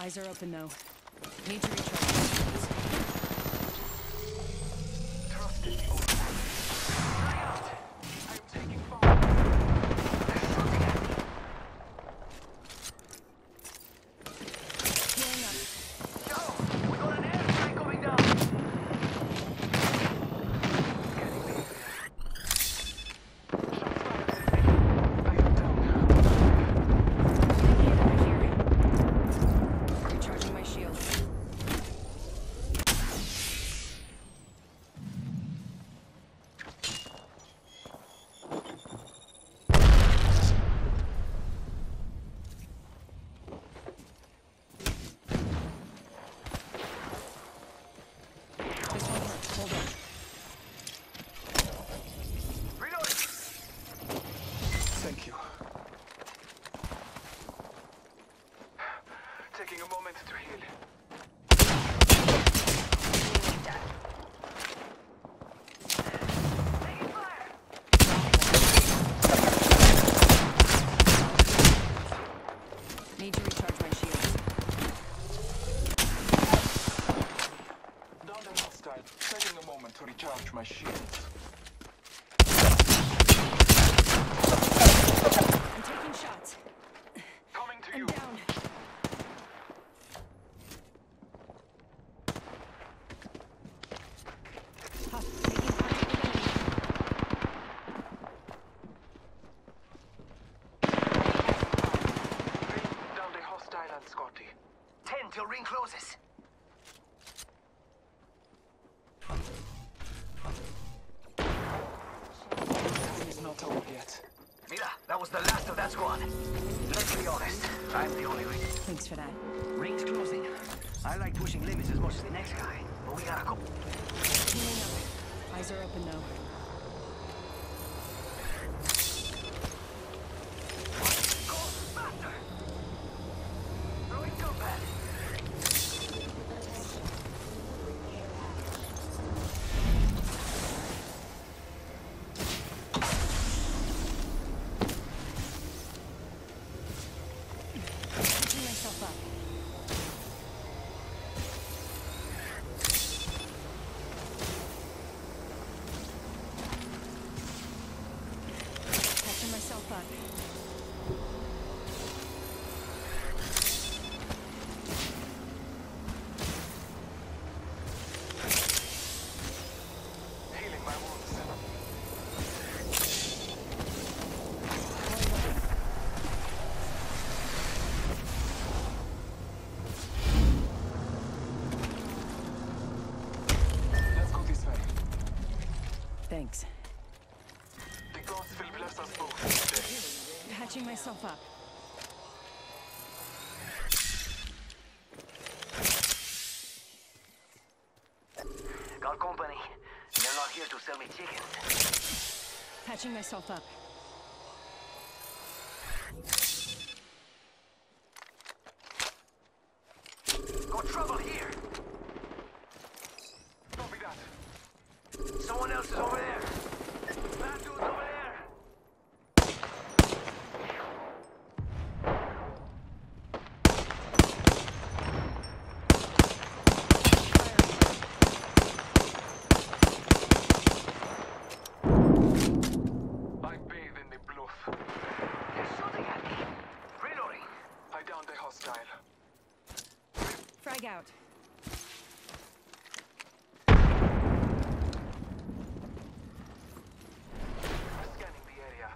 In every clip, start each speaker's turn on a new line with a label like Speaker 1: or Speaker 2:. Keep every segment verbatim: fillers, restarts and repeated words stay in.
Speaker 1: Eyes are open though. Need to recharge my shields.
Speaker 2: Trust in the old one. Try out! I'm taking fire. They're shooting at me.
Speaker 1: Healing up.
Speaker 2: Yo! We got an airstrike going down! Getting me. Shots fired at me. I am down.
Speaker 1: Here. Recharging my shield. This one hurts. Hold on.
Speaker 2: Reloading! Thank you. Taking a moment to heal. Taking fire!
Speaker 1: Need to recharge my shields.
Speaker 2: Down and hostile. Taking a moment to recharge my shields.
Speaker 1: I'm taking shots.
Speaker 2: Coming to
Speaker 1: I'm
Speaker 2: you.
Speaker 1: down. Huff, taking contact with enemy.
Speaker 2: Ring down the hostile and Scotty. Ten till ring closes. It's not over yet. Mira, that was the last of that squad. Let's be honest, I'm the only ring.
Speaker 1: Thanks for that.
Speaker 3: Ring's closing. I like pushing limits as much as the next guy, but we gotta go.
Speaker 1: Healing up. Eyes are open though.
Speaker 2: Go faster! Throwing combat.
Speaker 1: Picking myself up. Catching myself up.
Speaker 2: Healing my wounds. Let's go this way.
Speaker 1: Thanks.
Speaker 2: The gods will bless us both.
Speaker 1: Patching myself up.
Speaker 3: Got company. They're not here to sell me chickens.
Speaker 1: Patching myself up.
Speaker 3: Got trouble here.
Speaker 2: Copy that.
Speaker 3: Someone else is over there. Bad dude's over there.
Speaker 2: I bathe in the bluff.
Speaker 3: They're shooting at me. Reloading.
Speaker 2: I downed the hostile.
Speaker 1: Frag out.
Speaker 2: Scanning the area.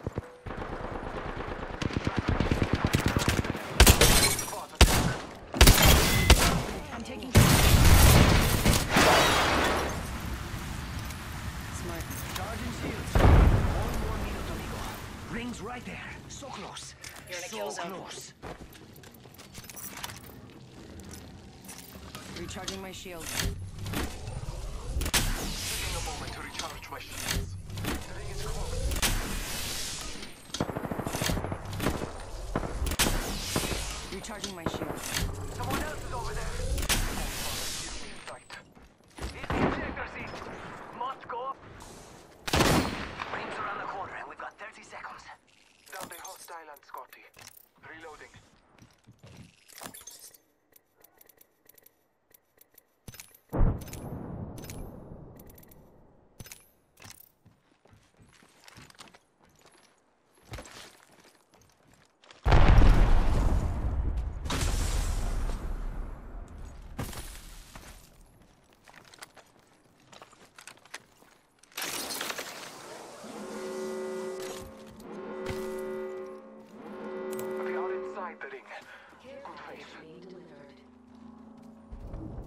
Speaker 2: Spot attack.
Speaker 1: I'm taking. Smart.
Speaker 3: Charging shields. One more minute, amigo. Ring's right there. So close.
Speaker 1: You're in a
Speaker 3: so
Speaker 1: kill zone.
Speaker 3: close.
Speaker 1: Recharging my shield.
Speaker 2: Taking a moment to recharge my shields. The ring is close.
Speaker 1: Recharging my shield.
Speaker 3: Someone else is over there.
Speaker 2: Give me a sight.
Speaker 3: Here's the ejector seat. Must go up. Ring's around the corner and we've got thirty seconds.
Speaker 2: Down the hostile and Scotty. Reloading.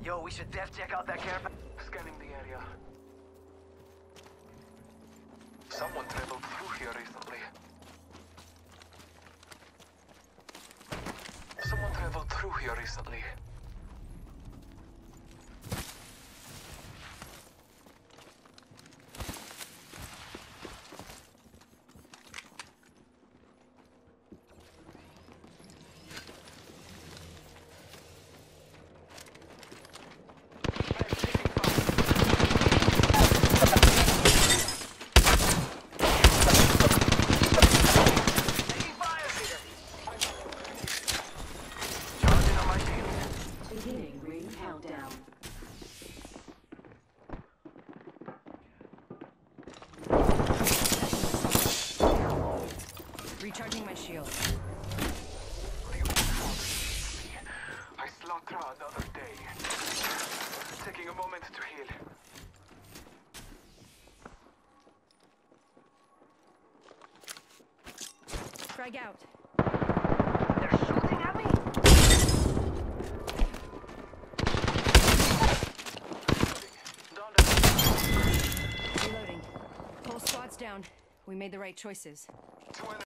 Speaker 2: Yo, we should def check out that care pack.
Speaker 3: Scanning the area. Someone traveled through here recently. Someone traveled through here recently.
Speaker 1: Beginning ring countdown. Recharging my shield.
Speaker 3: The old father. I slunked around the other day. Taking a moment to heal.
Speaker 1: Frag out.
Speaker 3: They're shooting at me?
Speaker 1: Reloading. Whole squad's down. We made the right choices.
Speaker 3: Two